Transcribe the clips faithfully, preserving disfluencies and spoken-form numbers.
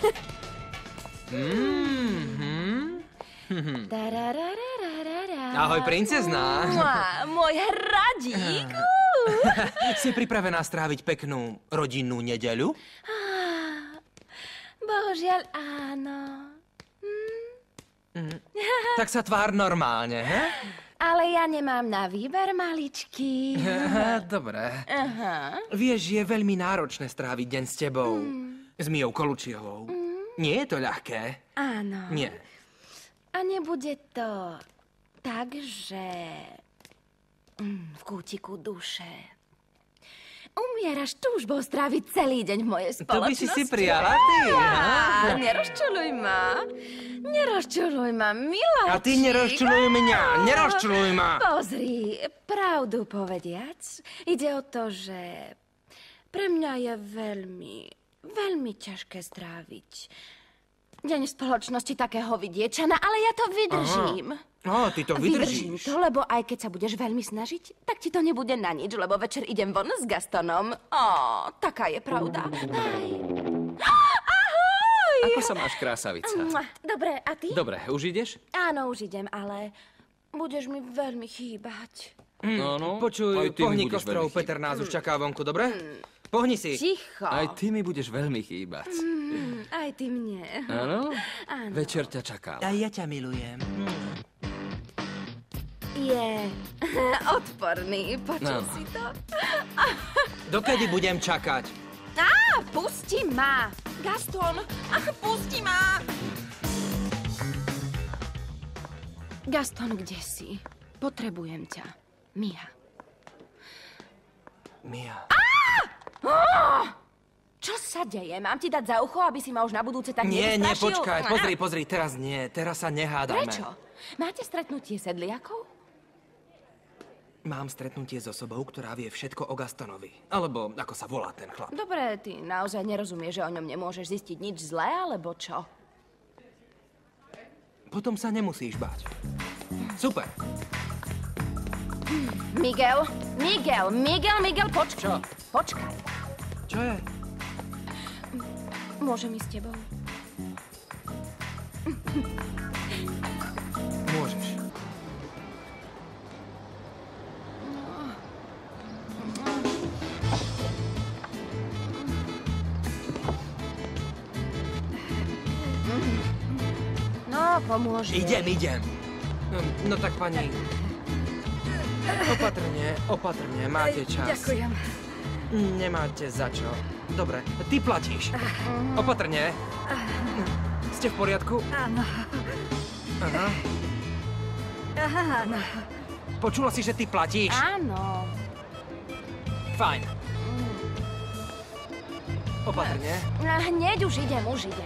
Ahoj, princezná. Môj hradík. Si pripravená stráviť peknú rodinnú nedeľu? Bohužiaľ, áno. Mm. Tak sa tvár normálne, he? Ale ja nemám na výber, maličky. Dobre. Aha. Vieš, je veľmi náročné stráviť deň s tebou. Mm. S Mijou Kolučiovou. Mm. Nie je to ľahké. Áno. Nie. A nebude to tak, že mm, v kútiku duše umieraš túžbou stráviť celý deň v mojej spoločnosti. To by si si prijala, ty. Á, nerozčuluj ma. Nerozčuluj ma, miláčik. A ty nerozčuluj mňa. Nerozčuluj ma. Pozri, pravdu povediac, ide o to, že pre mňa je veľmi, veľmi ťažké stráviť deň v spoločnosti takého vidiečana, ale ja to vydržím. Á, ty to Vydržím vydržíš. to, lebo aj keď sa budeš veľmi snažiť, tak ti to nebude na nič, lebo večer idem von s Gastonom. Ó, taká je pravda. Aj. Ahoj! Ako sa máš, krásavica? Dobre, a ty? Dobre, už ideš? Áno, už idem, ale budeš mi veľmi chýbať. No, no. Počuj, Aj ty mi pohni budeš kostrov, veľmi Peter nás už čaká vonku, dobre? Pohni si. Ticho. Aj ty mi budeš veľmi chýbať. Mm, aj ty mne. Áno? Áno. Večer ťa čakám. Aj ja ťa milujem. Je odporný, počul No. si to? Dokedy budem čakať? Á, pusti ma! Gaston, ach, pusti ma! Gaston, kde si? Potrebujem ťa. Mia. Mia. Čo sa deje? Mám ti dať za ucho, aby si ma už na budúce tak Nie, nie, nevystrašil? počkaj. Pozri, pozri, teraz nie. Teraz sa nehádajme. Prečo? Máte stretnutie sedliakov? Mám stretnutie s osobou, ktorá vie všetko o Gastonovi. Alebo ako sa volá ten chlap. Dobre, ty naozaj nerozumieš, že o ňom nemôžeš zistiť nič zlé, alebo čo? Potom sa nemusíš báť. Super. Miguel, Miguel, Miguel, Miguel, počkaj. Čo? Počkaj. Čo je? Môžem ísť s tebou? Môžeš. No, pomôže. Idem, idem. No, no tak, pani. Opatrne, opatrne, máte čas. Ďakujem. Nemáte za čo. Dobre, ty platíš. Opatrne. Ste v poriadku? Áno. Aha. Áno. Počula si, že ty platíš? Áno. Fajn. Opatrne. Hneď už idem, už idem.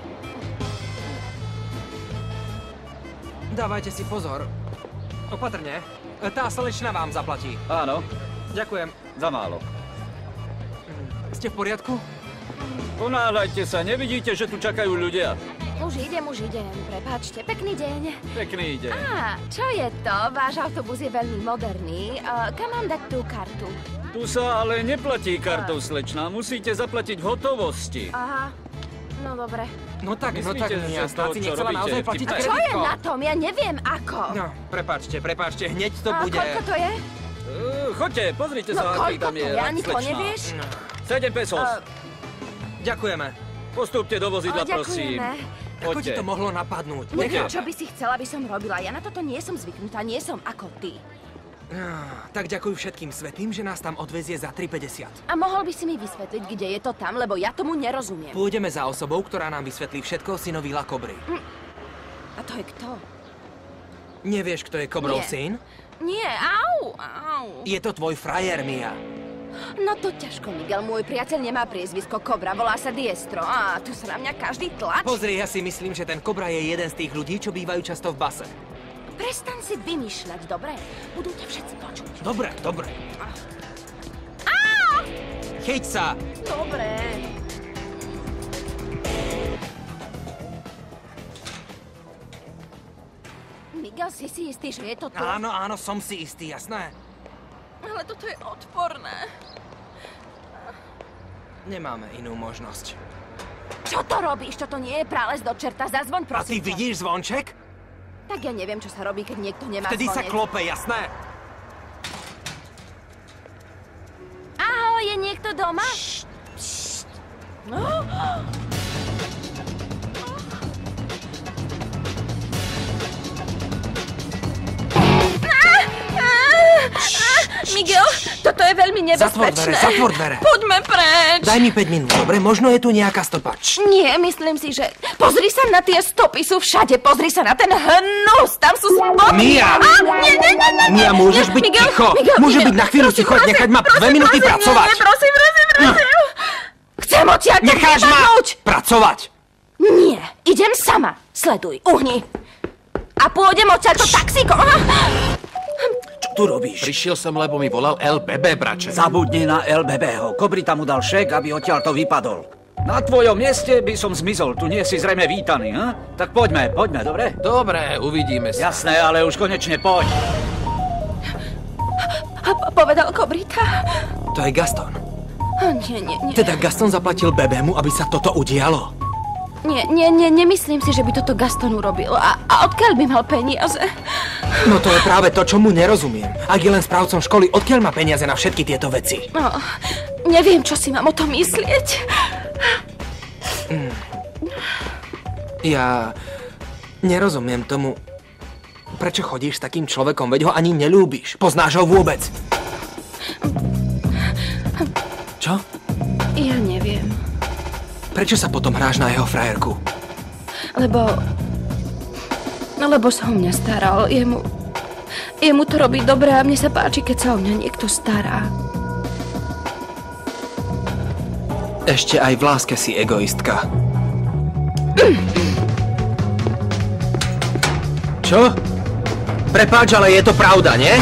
Dávajte si pozor. Opatrne. Tá slečna vám zaplatí. Áno, Ďakujem. za málo. Ste v poriadku? Ponáhľajte sa, nevidíte, že tu čakajú ľudia? Už idem, už idem. Prepáčte, pekný deň. Pekný deň. Á, čo je to? Váš autobus je veľmi moderný. Uh, kam mám dať tú kartu? Tu sa ale neplatí kartou, slečná. Musíte zaplatiť v hotovosti. Aha, no dobre. No tak, no tak, Myslíte, že ja z toho, si čo nechcela robíte, naozaj je platiť vtipné? Čo je kreditkou. na tom? Ja neviem ako. No, prepáčte, prepáčte, hneď to A bude. koľko to je? Uh, choďte, pozrite No sa, aký koľko tam to je. je? Ani to slečná. nevieš? No, sedem pesos. Uh, ďakujeme. Postúpte do vozidla, O, prosím. ďakujeme. Ako ti Poďte. to mohlo napadnúť? Neviem, Poďte. čo by si chcela, aby som robila. Ja na toto nie som zvyknutá, nie som ako ty. Ah, tak ďakuj všetkým svetým, že nás tam odvezie za tri päťdesiat. A mohol by si mi vysvetliť, kde je to tam, lebo ja tomu nerozumiem. Pôjdeme za osobou, ktorá nám vysvetlí všetko o synovi La Cobry. A to je kto? Nevieš, kto je Cobrov Nie. syn? Nie, au, au. Je to tvoj frajer, Mia. No to ťažko, Miguel. Môj priateľ nemá priezvisko Kobra, volá sa Diestro. A tu sa na mňa každý tlačí. Pozri, ja si myslím, že ten Cobra je jeden z tých ľudí, čo bývajú často v base. Prestaň si vymýšľať, dobre? Budú ťa všetci počuť. Dobre, dobre. Chyť sa! Dobre. Miguel, si si istý, že je to to? Áno, áno, som si istý, jasné. Ale toto je odporné. Nemáme inú možnosť. Čo to robíš? Toto nie je prález do čerta. Zazvoň, A ty prosím ťa. vidíš zvonček? Tak ja neviem, čo sa robí, keď niekto nemá Vtedy sa zvonec. klope, jasné? Ahoj, je niekto doma? No. Miguel, toto je veľmi Zatvor dvere, nebezpečné. zatvor dvere. Poďme preč. Daj mi päť minút, dobre? Možno je tu nejaká stopa. Šš. Nie, myslím si, že... Pozri sa na tie stopy, sú všade. Pozri sa na ten hnus, tam sú stopy. Mia! A, nie, nie, nie, nie, Mia, môžeš nie, byť Miguel, ticho? Miguel, Môže Miguel, byť na chvíľu prosím, ticho, prosím, nechať ma prosím, dve minúty prosím, pracovať. Nie, nie, prosím, prosím, prosím. Chcem odtiaľ Necháš ma pracovať. Nie, idem sama. Sleduj, uhni. A pôjdem odtiaľ to taxíko. Čo tu robíš? Prišiel som, lebo mi volal el bé bé, brače. Zabudni na el bé bého. Kobrita mu dal šek, aby odtiaľ to vypadol. Na tvojom mieste by som zmizol. Tu nie si zrejme vítaný, ha? Tak poďme, poďme, dobre? Dobre, uvidíme sa. Jasné, ale už konečne poď. Povedal Kobrita. To je Gaston. Oh, nie, nie, nie. Teda Gaston zaplatil bébému, aby sa toto udialo. Nie, nie, nie, nemyslím si, že by toto Gaston urobil. A, a odkiaľ by mal peniaze? No to je práve to, čo mu nerozumiem. Ak je len správcom školy, odkiaľ má peniaze na všetky tieto veci? No, neviem, čo si mám o tom myslieť. Mm. Ja nerozumiem tomu, prečo chodíš s takým človekom, veď ho ani neľúbiš. Poznáš ho vôbec? Čo? Ja neviem. Prečo sa potom hráš na jeho frajerku? Lebo... No, lebo sa o mňa staral. Jemu... Jemu to robí dobre a mne sa páči, keď sa o mňa niekto stará. Ešte aj v láske si egoistka. Čo? Prepáč, ale je to pravda, nie?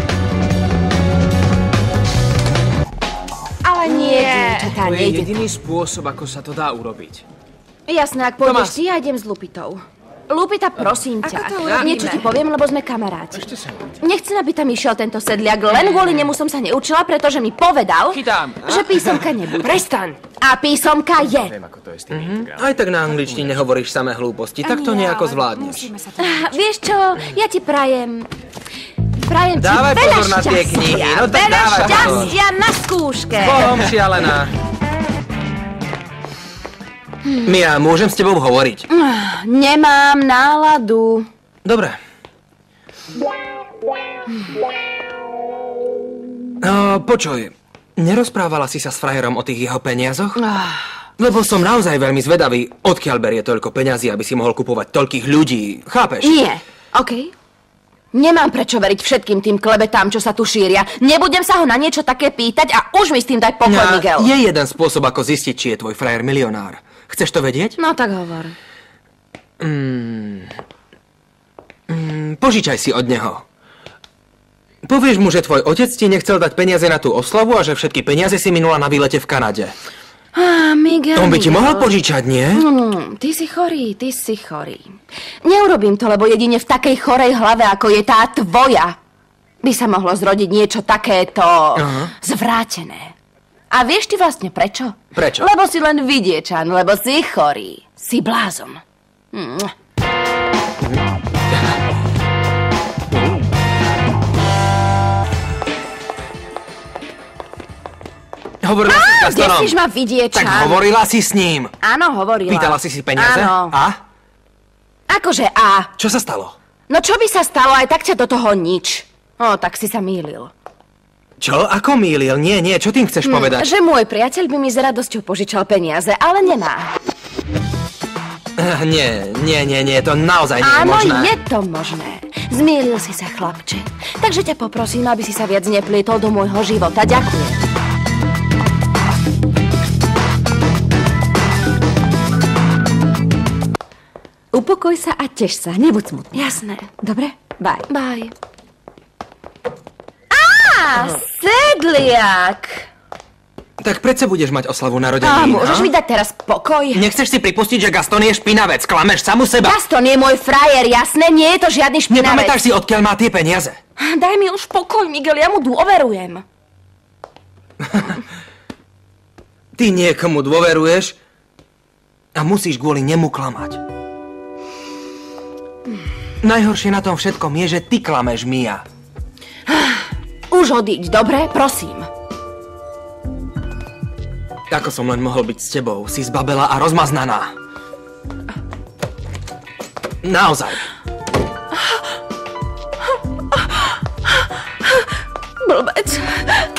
Ale nie. To je jediný spôsob, ako sa to dá urobiť. Jasné, ak pôjdeš Tomás. ty, ja idem s Lupitou. Lupita, prosím ťa. Ako to urobíme? Niečo ti poviem, lebo sme kamaráti. Nechcem, aby tam išiel tento sedliak. Len kvôli nemu som sa neučila, pretože mi povedal, Chytám. že písomka nebude. Prestaň! A písomka je. Aj tak na angličtine hovoríš samé hlúposti, tak to Ani ja, nejako ale zvládneš. musíme sa to... Ah, Vieš čo, ja ti prajem... Prajem ti Dávaj veľa pozor na tie šťastia. knihy, no tak veľa dávaj pozor. šťastia na skúške. Bohom šialená. Mia, môžem s tebou hovoriť? Nemám náladu. Dobre. No, počuj, nerozprávala si sa s frajerom o tých jeho peniazoch? Lebo som naozaj veľmi zvedavý, odkiaľ berie toľko peňazí, aby si mohol kupovať toľkých ľudí. Chápeš? Nie, okej? Nemám prečo veriť všetkým tým klebetám, čo sa tu šíria. Nebudem sa ho na niečo také pýtať a už mi s tým daj pokoj, No, Miguel. je jeden spôsob, ako zistiť, či je tvoj frajer milionár. Chceš to vedieť? No tak hovor. Mm, požičaj si od neho. Povieš mu, že tvoj otec ti nechcel dať peniaze na tú oslavu a že všetky peniaze si minula na výlete v Kanade. Á, Miguel, On by ti Miguel. mohol požičať, nie? Mm, ty si chorý, ty si chorý. Neurobím to, lebo jedine v takej chorej hlave, ako je tá tvoja, by sa mohlo zrodiť niečo takéto Aha. zvrátené. A vieš ty vlastne prečo? Prečo? Lebo si len vidiečan, lebo si chorý. Si blázon. Mm. Hovorila si s Kde Gastonom. si ma vidiečan? Tak hovorila si s ním. Áno, hovorila. Pýtala si si peniaze? Áno. A? Akože a? Čo sa stalo? No čo by sa stalo, aj tak ťa do toho nič. O, tak si sa mýlil. Čo? Ako mýlil? Nie, nie, čo tým chceš povedať? Že môj priateľ by mi s radosťou požičal peniaze, ale nemá. Eh, Nie, nie, nie, nie, to naozaj nie je Áno, možné. je to možné. Zmielil si sa, chlapče. Takže ťa poprosím, aby si sa viac neplietol do môjho života. Ďakujem. Upokoj sa a teš sa, nebuď smutný. Jasné. Dobre? Bye. Bye. Á, sedliak! Tak predsa budeš mať oslavu Á, narodenín, môžeš a? mi dať teraz pokoj? Nechceš si pripustiť, že Gaston je špinavec? Klameš samu seba? Gaston je môj frajer, jasné? Nie je to žiadny špinavec. Nepamätáš si, odkiaľ má tie peniaze? Daj mi už pokoj, Miguel, ja mu dôverujem. Ty niekomu dôveruješ a a musíš kvôli nemu klamať. Najhoršie na tom všetkom je, že ty klameš, Mia. Už odíď, dobre? Prosím. Ako som len mohol byť s tebou? Si zbabela a rozmaznaná. Naozaj. Blbec.